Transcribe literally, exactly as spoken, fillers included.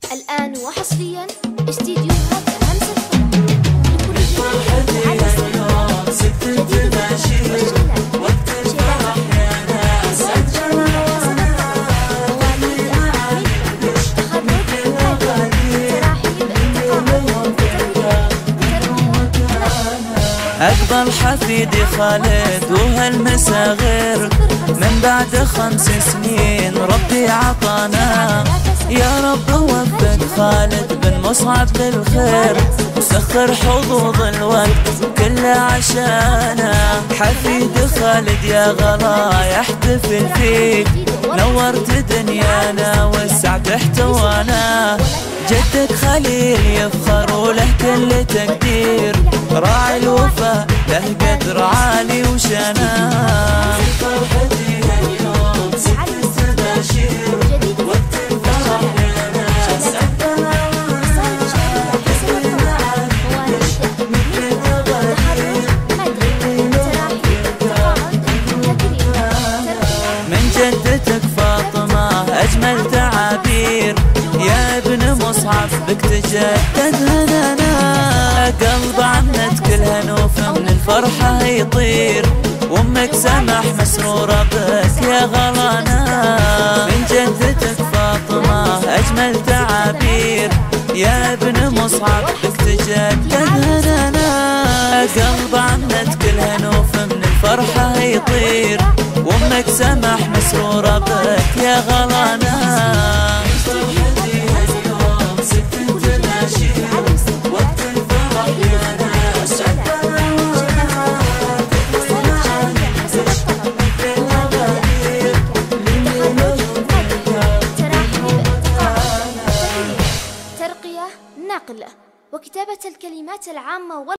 الآن وحصريا استديوهات همسة فرح لكل جديد اليوم سكت تباشير وقت الفرح يا ناس أقبل حفيدي خالد وهالمسا غير من بعد خمس سنين ربي عطانا. يا رب وفق خالد بن مصعب للخير وسخر حظوظ الوقت كله عشانا. حفيد خالد يا غلا يحتفل فيك نورت دنيانا والسعد احتوانا. جدك خليل يفخر وله كل تقدير راعي الوفا له قدر عالي وشنا. فرحتي اليوم سكت تباشير وقت الفرح يا ناس من جدتك فاطمة أجمل تعابير يا ابن مصعب بك تجدد هنانا. قلب عمتك الهنوف من الفرحة يطير وامك سمح مسرورة بك يا غلانا. من جدتك فاطمة أجمل تعابير يا ابن مصعب بك تجدد هنانا. قلب عمتك الهنوف من الفرحة يطير وامك سمح مسرورة بك يا غلانا. ترقية نقل وكتابة الكلمات العامة